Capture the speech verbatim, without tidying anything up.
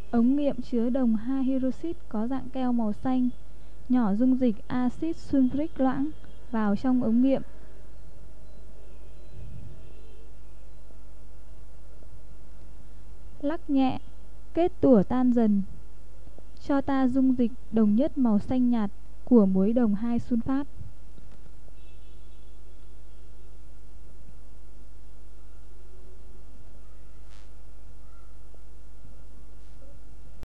Ống nghiệm chứa đồng hai hydroxit có dạng keo màu xanh, nhỏ dung dịch axit sulfuric loãng vào trong ống nghiệm. Lắc nhẹ, kết tủa tan dần. Cho ta dung dịch đồng nhất màu xanh nhạt của muối đồng hai sunfat.